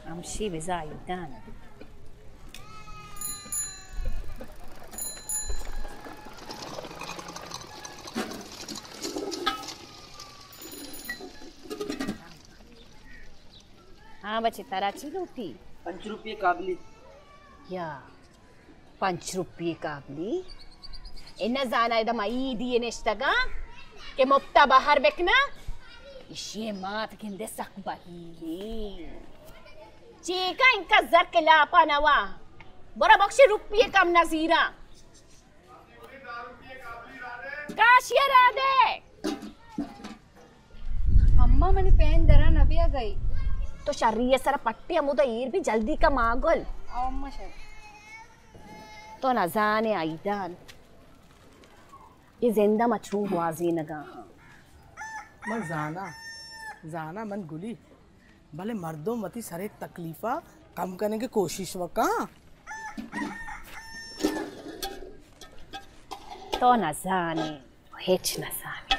امشي بزايدان हाँ बच्चे तराची लूटी 5 रुपये काबली या 5 रुपये काबली इन्ना जाना इधर माई दिए नेश्तगा के मुफ्ता बाहर बेकना इश्ये मात किंदे सक बहीली चीका इनका जक लापा नवा बड़ा बख्शे रुपये कम नजीरा काशिया राधे अम्मा मैंने पेन दरा नबिया गई तो शर्रिया सरा पट्टी अमुदा ईर भी जल्दी का मागल आओ अम्मा शर तो न जाने आईदान ये जिंदा मछरू वाजी नगा मन जाना मन गुली भले मर्दों मती सारे तकलीफा कम करने की कोशिश वका तो न जाने हिच न जाने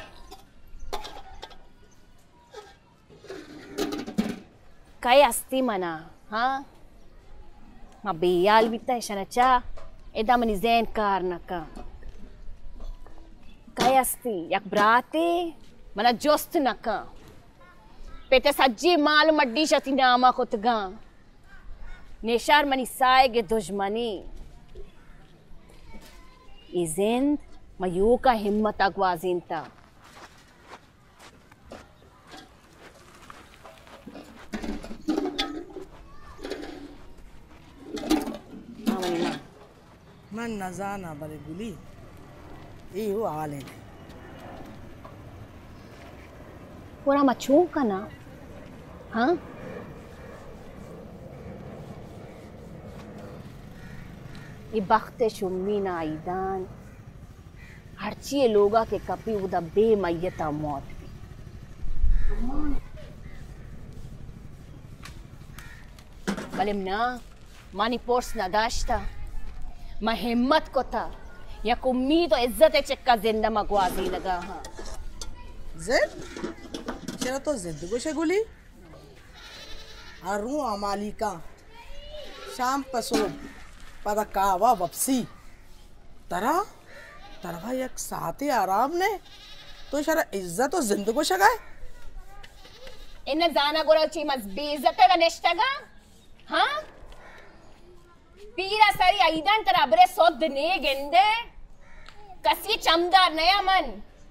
काय असती मना हाँ मा बेयाल बिता शनचा एदा मनी ज़ैन कार नका काय असती यक ब्राते मना जोस्त नका पेटे सज्जी माल मड्डी शती नामा खुतगा नेशार मनी साएगे दुश्मनी इज़ेंद मयू का हिम्मत अगवाजिनता मन न जाना बले गुली ये हो आले पूरा मच्छू का ना हाँ ये बख्ते शुम्मी ना आईदान हरची लोगा के कपी उदा बेमय्यता मौत भी बलिम ना मानी पोर्स ना दाश्ता मैं हिम्मत को था या उम्मीद और इज्जत चक्का जिंदा मगवाजी लगा हाँ जिद चलो तो जिद को शगुली अरू अमाली का शाम पसो पदा कावा वपसी तरवा एक साथे आराम ने तो शरा इज्जत और जिंद को शगाए इन्हें जाना गोरा ची मज बेइज्जत का नेश्तगा हाँ पीरा सारी आईदान तरबरे सोद ने गेंदे कसी चमदार नया मन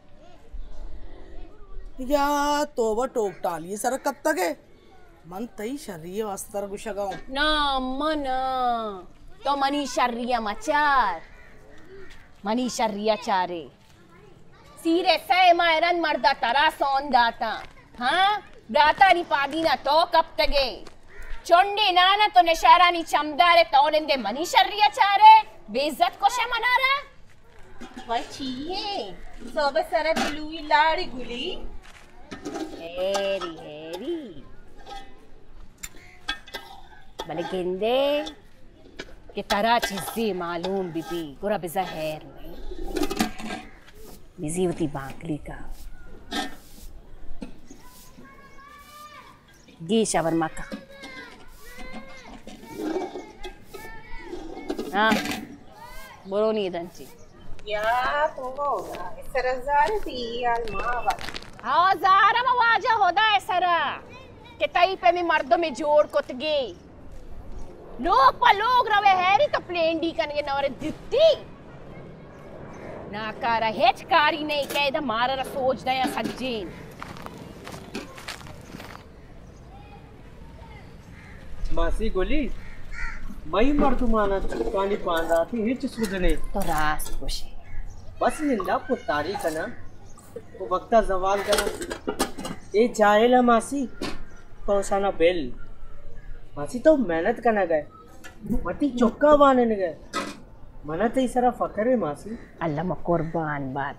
या तोबा टोक टाली सर कब तक है मन तई शरीय अस्तर गुशगाऊं ना मन तो मनी शर्रिया मचार मनी शर्रिया चारे सीरे सै मायरन मर्दा तरा सोन दाता हाँ दाता नी पादी ना तो कब तगे चोंडी नाना तो निशारा नी चमदारे तो निंदे मनी शर्रिया चारे बेइज्जत को शे मना रहा भाई चीए सोबे सरे बिलुई लाड़ी गुली हेरी भले गेंदे के तरह चीज़ें मालूम बीबी गुरा बिज़ा हैर नहीं बिज़ी होती बांकली का गी शवरमा का हाँ बोलो नहीं दंची या तो होगा सरजार भी अलमावा हाँ ज़ारा मवाजा होता है सरा के तई पे में मर्दों में जोड़ कुतगे लोग रवे हैरी तो प्लेन डी कनगे नवरे दित्ती नाकारा हेचकारी नहीं कहे दा मारा सोच दया सज्जीन मासी गोली मई मर्दुमाना चुकानी पांदा थी हिच सुदने तो रास खुशी बस निंदा पुतारी कना वो वक्ता जवाल कना ए जाहेला मासी पहुंचाना बेल मासी तो मेहनत करना गए मती चौका बाने न गए मना तो सारा फकर है मासी अल्लाह म कुर्बान बात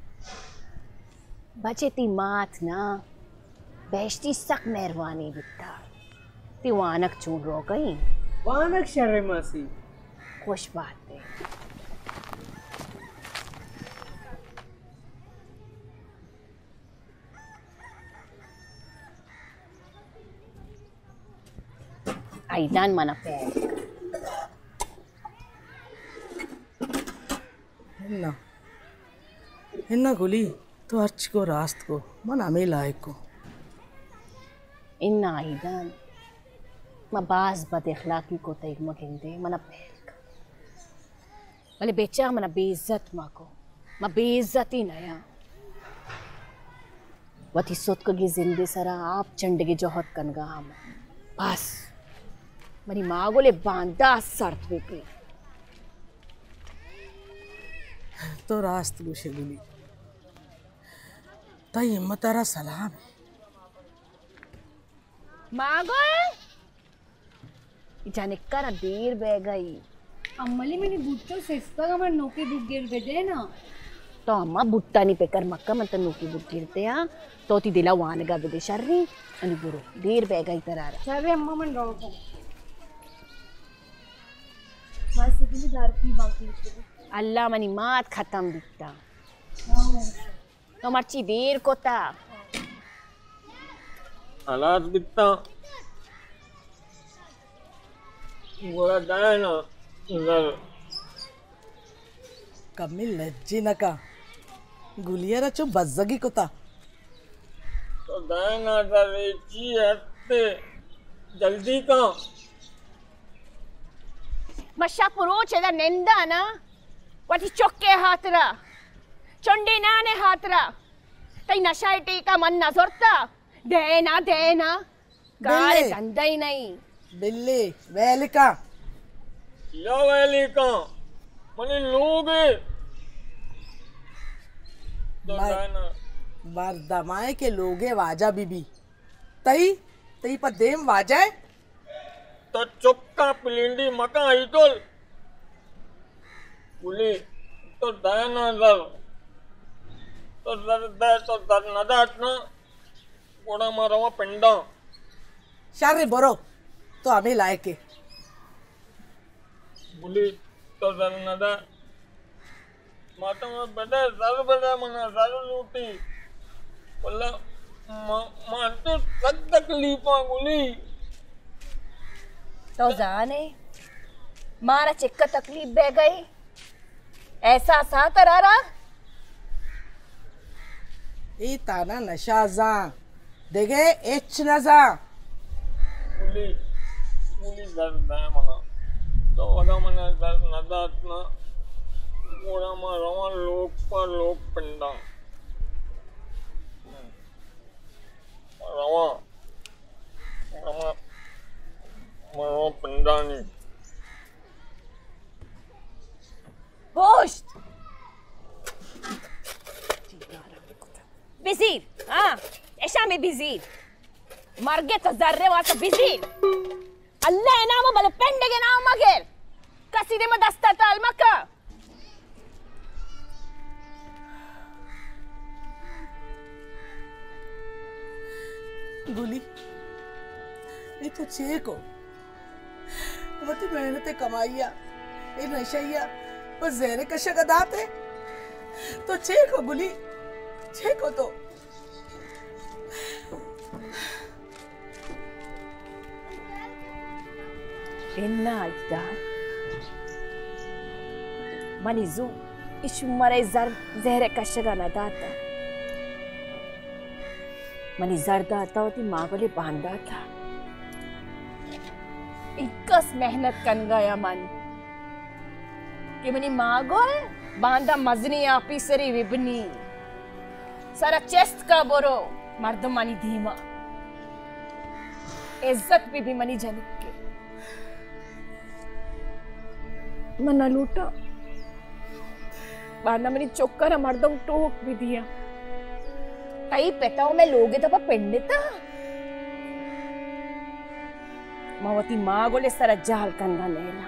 बचे ती मात ना बेश्ती सक मेहरबानी बिता ती वानक चून रो गई वानक शर्रे मासी खुश बात है Aidan mana pek. Hinna Guli, to arch ko rast ko, man ame laik ko. Inna Aidan. Mabaz bad ikhlaqi ko taig magindi mana pek. Wale becha mana beizat mako. Ma beizati naya. Wati sot ko gi zinde sara aap चंडगे जोहत कनगा हम. बस मरी माँ गोले बांधा सर्द बेपी. तो रास्त गुशे गुली ताई हिम्मतारा सलाम है मागोल जाने का ना देर बह गई అమ్మలి మిని బుట్టు సెస్పగా మన నోకి బుగ్గేరు బెదేనా तो अम्मा बुट्टा नहीं पेकर मक्का मत नूकी बुट्टिरते हैं तो ती दिला वानगा बदे शर्री अनि बुरो देर बह गई तरारा సరే అమ్మ మన రోగ మాసికిని దార్కి బాకి अल्लाह मनी मात खत्म दिखता तो मर्ची देर कोता हालात बिकता गोरा जाए ना इधर कमी लज्जी नका गुलियारा चो बज्जगी कोता तो जाए ना रेची हटते जल्दी का मशा पुरो चेदा नेंदा ना वाटी चोक्के हातरा चंडे नाने हातरा तई नशा टीका मन नजरता देना गाले बिल्ली। धंधा ही नहीं बिल्ली वेलिका या वैली का मने लोग तो बाय। जाए ना मर्दमाए के लोगे वाजा बीबी तई तई पर देम वाजाए तो चुपका पिलिंडी मका इटोल गुली तो जाए ना दर तो दर नदाट ना गोड़ा मारवा पिंडा शारे बरो तो हमें लायके गुली तो दर नदा माता में बेटा सर बेटा मना सर लूटी बोला मां तो सब तकलीफा गुली तो जाने मारा चिक्का तकलीफ बह गई ऐसा सा तरारा ई ताना नशाजा देगे एच नजा गुली गुली दर दाय मना तो वगा मना दर नदात ना गोड़ा मारवा लोग पर लोग पिंडा रवा रवा मारवा पिंडा नहीं गोश्त बिजीर हाँ ऐसा में बिजीर मर गए तो जर्रे वाला बिजीर अल्लाह नाम बल पेंडे के नाम मगर कसीदे में दस्ता ताल मक्का गुली ये तो चेको मती मेहनत कमाइया ये नशैया बस जहरे कशा गदाते तो चेको गुली चेको तो इन्ना इज्दार मनीजू इशुमरे जहरे कशगा न दाता मनी जर्दा आता होती माँ को ले बांधा था इक्कस मेहनत कन गया मन कि मनी माँ को बांधा मजनी आपी सरी विबनी सारा चेस्ट का बोरो मर्दम मनी धीमा इज्जत भी मनी जनिक के मना लूटा बांधा मनी चौकर मर्दम टोक भी दिया कई पेटाओं में लोगे तो पिंडिता मावती माँ गोले सरा जाल कंधा लेला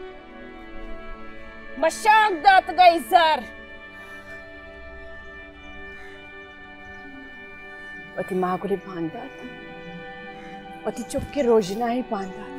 मशाक दात गई सर वती माँ गोले बांधा था वती चुप के रोजना ही बांधा